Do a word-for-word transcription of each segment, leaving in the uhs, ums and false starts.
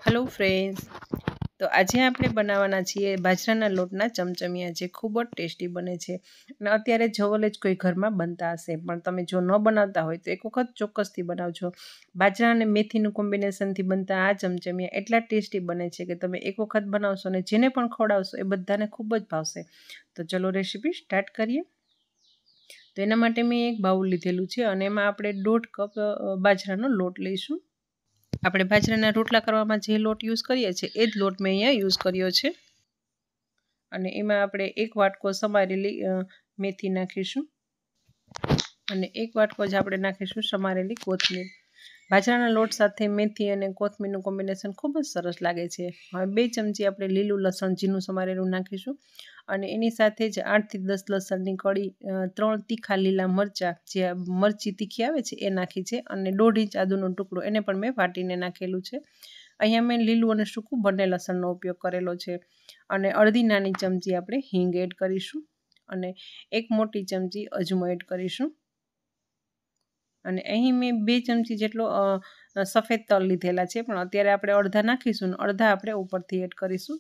Hello friends, तो आज આપણે બનાવવાના છીએ બાજરાના લોટના ચમચમિયા જે ખૂબ જ ટેસ્ટી બને છે અને અત્યારે જવલે જ કોઈ ઘરમાં બનતા હશે, પણ તમે જો ન બનાવતા હોય તો એક વખત ચોક્કસથી બનાવજો। બાજરા અને મેથીનું કોમ્બિનેશનથી બનતા આ ચમચમિયા એટલા ટેસ્ટી બને છે કે તમે એક વખત બનાવશો અને જેને પણ ખવડાવશો એ બધાને ખૂબ જ ભાવશે। તો ચલો રેસીપી સ્ટાર્ટ કરીએ। તો એના માટે મેં એક બાઉલ લીધેલું છે અને એમાં આપણે દોઢ કપ બાજરાનો લોટ લઈશું। આપણે બાજરાના રોટલા કરવામાં જે લોટ યુઝ કરીએ છીએ એ જ લોટ મેં અહીંયા યુઝ કર્યો છે અને એમાં આપણે એક વાટકો સમારેલી મેથી નાખીશું અને એક વાટકો જ આપણે નાખીશું સમારેલી કોથમીર। બાજરાના લોટ સાથે મેથી અને કોથમીરનું કોમ્બિનેશન ખૂબ જ સરસ લાગે છે। હવે બે ચમચી આપણે લીલું લસણ ઝીણું સમારેલું નાખીશું અને એની સાથે જ આઠથી દસ લસણની કળી, ત્રણ તીખા લીલા મરચાં જે મરચી તીખી આવે છે એ નાખી છે અને દોઢ ઇંચ આદુનો ટુકડો એને પણ મેં વાટીને નાખેલું છે। અહીંયા મેં લીલું અને સૂકું બંને લસણનો ઉપયોગ કરેલો છે અને અડધી નાની ચમચી આપણે હિંગ એડ કરીશું અને એક મોટી ચમચી અજમો એડ કરીશું અને અહીં મેં બે ચમચી જેટલો સફેદ તલ લીધેલા છે, પણ અત્યારે આપણે અડધા નાખીશું અને અડધા આપણે ઉપરથી એડ કરીશું।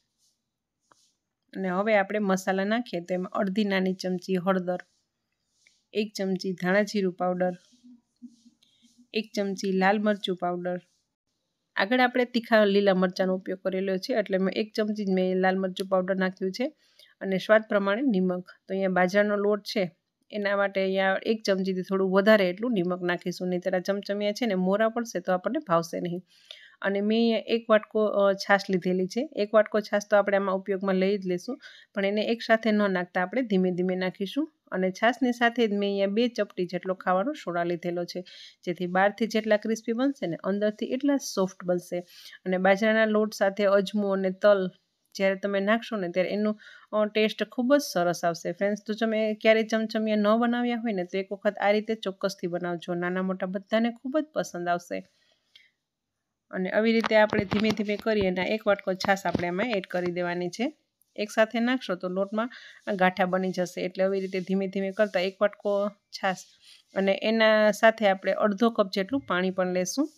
અને હવે આપણે મસાલા નાખીએ તો એમાં અડધી નાની ચમચી હળદર, એક ચમચી ધાણા જીરું પાવડર, એક ચમચી લાલ મરચું પાવડર। આગળ આપણે તીખા લીલા મરચાંનો ઉપયોગ કરેલો છે એટલે મેં એક ચમચી જ મેં લાલ મરચું પાવડર નાખ્યું છે અને સ્વાદ પ્રમાણે નિમક। તો અહીંયા બાજરાનો લોટ છે એના માટે અહીંયા એક ચમચીથી થોડું વધારે એટલું નિમક નાખીશું, નહીં તેના ચમચમિયા છે ને મોરા પડશે તો આપણને ભાવશે નહીં। અને મેં અહીંયા એક વાટકો છાશ લીધેલી છે। એક વાટકો છાશ તો આપણે આમાં ઉપયોગમાં લઈ જ લઈશું, પણ એને એકસાથે ન નાખતા આપણે ધીમે ધીમે નાખીશું અને છાશની સાથે જ મેં અહીંયા બે ચપટી જેટલો ખાવાનો સોડા લીધેલો છે, જેથી બહારથી જેટલા ક્રિસ્પી બનશે ને અંદરથી એટલા સોફ્ટ બનશે। અને બાજરાના લોટ સાથે અજમો અને તલ જ્યારે તમે નાખશો ને ત્યારે એનું ટેસ્ટ ખૂબ જ સરસ આવશે ફ્રેન્ડ્સ। તો તમે ક્યારેય ચમચમિયા ન બનાવ્યા હોય ને તો એક વખત આ રીતે ચોક્કસથી બનાવજો, નાના મોટા બધાને ખૂબ જ પસંદ આવશે। અને આવી રીતે આપણે ધીમે ધીમે કરીએ અને એક વાટકો છાશ આપણે એમાં એડ કરી દેવાની છે। એકસાથે નાખશો તો લોટમાં ગાંઠા બની જશે, એટલે આવી રીતે ધીમે ધીમે કરતાં એક વાટકો છાશ અને એના સાથે આપણે અડધો કપ જેટલું પાણી પણ લેશું।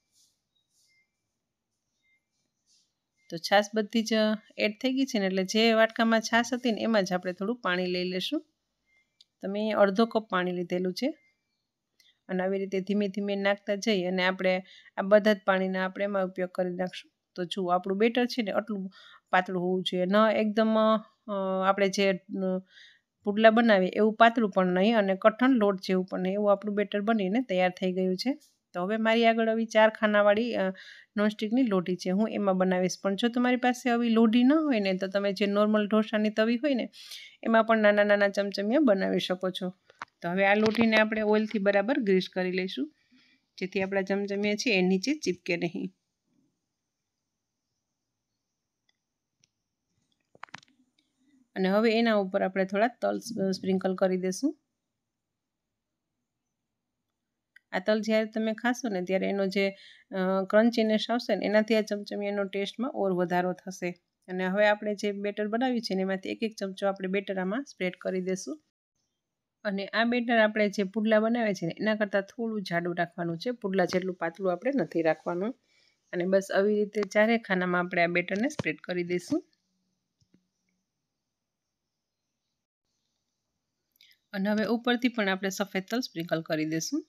તો છાશ બધી જ એડ થઈ ગઈ છે ને, એટલે જે વાટકામાં છાશ હતી ને એમાં જ આપણે થોડું પાણી લઈ લઈશું। તમે અડધો કપ પાણી લીધેલું છે અને આવી રીતે ધીમે ધીમે નાખતા જઈ અને આપણે આ બધા જ પાણીના આપણે એમાં ઉપયોગ કરી નાખશું। તો જુઓ આપણું બેટર છે ને આટલું પાતળું હોવું જોઈએ, ન એકદમ આપણે જે પુડલા બનાવીએ એવું પાતળું પણ નહીં અને કઠણ લોટ જેવું પણ નહીં, એવું આપણું બેટર બનીને તૈયાર થઈ ગયું છે। તો હવે મારી આગળ આવી ચાર ખાનાવાળી નોનસ્ટિકની લોઢી છે, હું એમાં બનાવીશ। પણ જો તમારી પાસે આવી લોઢી ન હોય ને તો તમે જે નોર્મલ ઢોસાની તવી હોય ને એમાં પણ નાના નાના ચમચમિયા બનાવી શકો છો। તો હવે આ લોઢીને આપણે ઓઇલથી બરાબર ગ્રીસ કરી લઈશું, જેથી આપણા ચમચમિયા છે એ નીચે ચીપકે નહીં। અને હવે એના ઉપર આપણે થોડા તલ સ્પ્રિંકલ કરી દઈશું। આ તલ જ્યારે તમે ખાશો ને ત્યારે એનો જે ક્રન્ચીનેસ આવશે ને એનાથી આ ચમચમિયાનો ટેસ્ટમાં ઓર વધારો થશે। અને હવે આપણે જે બેટર બનાવ્યું છે ને એમાંથી એક એક ચમચો આપણે બેટર આમાં સ્પ્રેડ કરી દઈશું અને આ બેટર આપણે જે પુડલા બનાવે છે ને એના કરતાં થોડું જાડું રાખવાનું છે, પુડલા જેટલું પાતળું આપણે નથી રાખવાનું। અને બસ આવી રીતે ચારે ખાનામાં આપણે આ બેટરને સ્પ્રેડ કરી દઈશું અને હવે ઉપરથી પણ આપણે સફેદ તલ સ્પ્રિંકલ કરી દઈશું।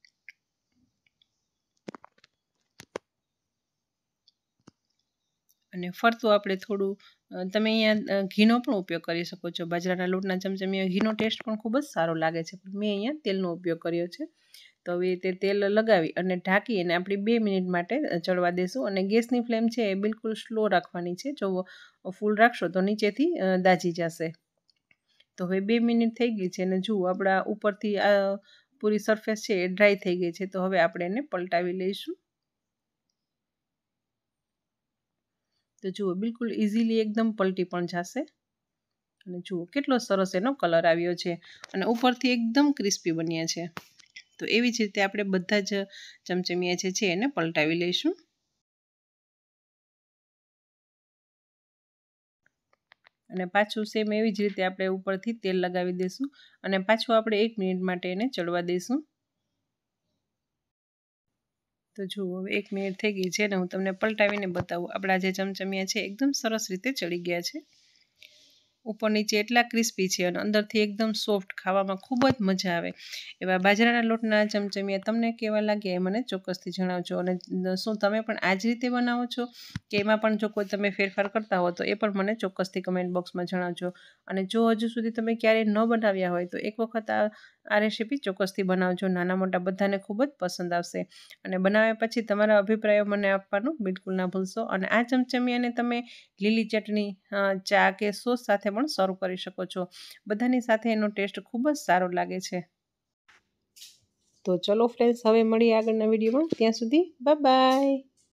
અને ફરતું આપણે થોડું તમે અહીંયા ઘીનો પણ ઉપયોગ કરી શકો છો। બાજરાના લોટના ચમચમિયા ઘીનો ટેસ્ટ પણ ખૂબ જ સારો લાગે છે, પણ મેં અહીંયા તેલનો ઉપયોગ કર્યો છે। તો હવે તે તેલ લગાવી અને ઢાંકી અને આપણી બે મિનિટ માટે ચડવા દઈશું અને ગેસની ફ્લેમ છે એ બિલકુલ સ્લો રાખવાની છે, જો ફૂલ રાખશો તો નીચેથી દાજી જશે। તો હવે બે મિનિટ થઈ ગઈ છે અને જુઓ આપણા ઉપરથી આ પૂરી સરફેસ છે એ ડ્રાય થઈ ગઈ છે। તો હવે આપણે એને પલટાવી લઈશું। તો જુઓ બિલકુલ ઇઝીલી એકદમ પલટી પણ જશે અને જુઓ કેટલો સરસ એનો કલર આવ્યો છે અને ઉપરથી એકદમ ક્રિસ્પી બન્યા છે। તો એવી જ રીતે આપણે બધા જ ચમચમિયા જે છે એને પલટાવી લઈશું અને પાછું સેમ એવી જ રીતે આપણે ઉપરથી તેલ લગાવી દઈશું અને પાછું આપણે એક મિનિટ માટે એને ચડવા દઈશું। તો જુઓ હવે એક મિનિટ થઈ ગઈ છે અને હું તમને પલટાવીને બતાવું. આપણા જે ચમચમિયા છે એકદમ સરસ રીતે ચડી ગયા છે. ઉપર નીચે એટલા ક્રિસ્પી છે અને અંદરથી એકદમ સોફ્ટ, ખાવામાં ખૂબ જ મજા આવે એવા બાજરાના લોટના ચમચમિયા તમને કેવા લાગે એ મને ચોક્કસથી જણાવજો. અને શું તમે પણ આ જ રીતે બનાવો છો કે એમાં પણ જો કોઈ તમે ફેરફાર કરતા હો તો એ પણ મને ચોક્કસથી કમેન્ટ બોક્સમાં જણાવજો. અને જો હજુ સુધી તમે ક્યારેય ન બનાવ્યા હોય તો એક વખત આ આ રેસીપી ચોક્કસથી બનાવજો. નાના મોટા બધાને ખૂબ જ પસંદ આવશે. અને બનાવ્યા પછી તમારા અભિપ્રાયો મને આપવાનું બિલકુલ ના ભૂલશો. અને આ ચમચમિયાને તમે લીલી ચટણી, ચા કે સોસ સાથે પણ સર્વ કરી શકો છો. બધાની સાથે એનો ટેસ્ટ ખૂબ જ સારો લાગે છે. તો ચલો ફ્રેન્ડ્સ, હવે મળીએ આગળના વિડીયોમાં. ત્યાં સુધી બાય બાય.